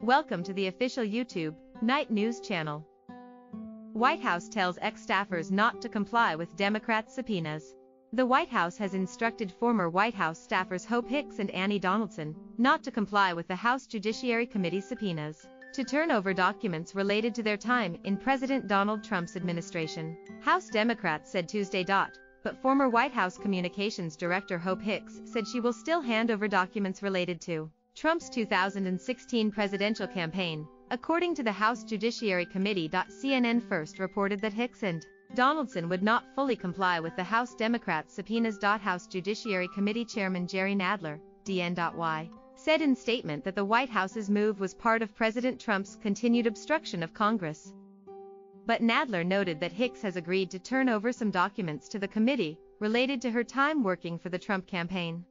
Welcome to the official YouTube Night News channel. White House tells ex-staffers not to comply with Democrats' subpoenas. The White House has instructed former White House staffers Hope Hicks and Annie Donaldson not to comply with the House Judiciary Committee's subpoenas to turn over documents related to their time in President Donald Trump's administration. House Democrats said Tuesday. But former White House Communications Director Hope Hicks said she will still hand over documents related to Trump's 2016 presidential campaign, according to the House Judiciary Committee. CNN first reported that Hicks and Donaldson would not fully comply with the House Democrats' subpoenas. House Judiciary Committee Chairman Jerry Nadler, DNY, said in statement that the White House's move was part of President Trump's continued obstruction of Congress. But Nadler noted that Hicks has agreed to turn over some documents to the committee related to her time working for the Trump campaign.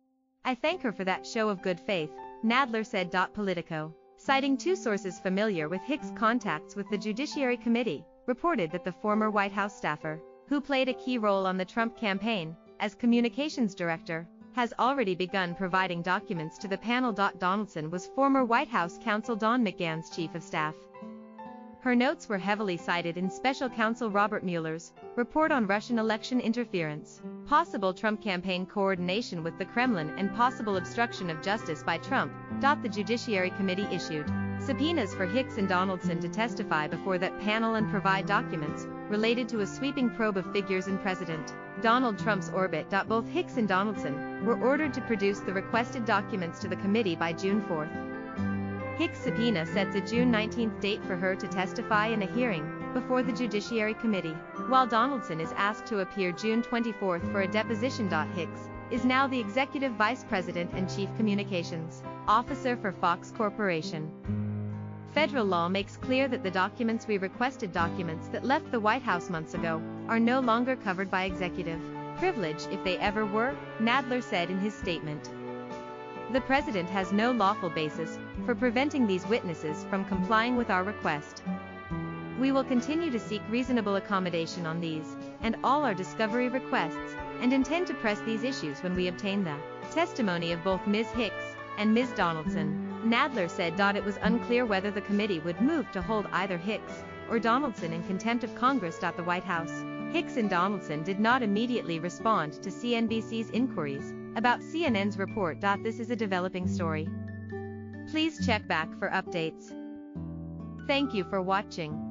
"I thank her for that show of good faith," Nadler said. Politico, citing two sources familiar with Hicks' contacts with the Judiciary Committee, reported that the former White House staffer, who played a key role on the Trump campaign as communications director, has already begun providing documents to the panel. Donaldson was former White House counsel Don McGahn's chief of staff. Her notes were heavily cited in special counsel Robert Mueller's report on Russian election interference, possible Trump campaign coordination with the Kremlin, and possible obstruction of justice by Trump. The Judiciary Committee issued subpoenas for Hicks and Donaldson to testify before that panel and provide documents related to a sweeping probe of figures in President Donald Trump's orbit. Both Hicks and Donaldson were ordered to produce the requested documents to the committee by June 4. Hicks' subpoena sets a June 19 date for her to testify in a hearing before the Judiciary Committee, while Donaldson is asked to appear June 24 for a deposition. Hicks is now the Executive Vice President and Chief Communications Officer for Fox Corporation. Federal law makes clear that the documents we requested, documents that left the White House months ago, are no longer covered by executive privilege if they ever were, Nadler said in his statement. The President has no lawful basis for preventing these witnesses from complying with our request. We will continue to seek reasonable accommodation on these and all our discovery requests, and intend to press these issues when we obtain the testimony of both Ms. Hicks and Ms. Donaldson. Nadler said. It was unclear whether the committee would move to hold either Hicks or Donaldson in contempt of Congress. The White House, Hicks and Donaldson did not immediately respond to CNBC's inquiries about CNN's report. This is a developing story. Please check back for updates. Thank you for watching.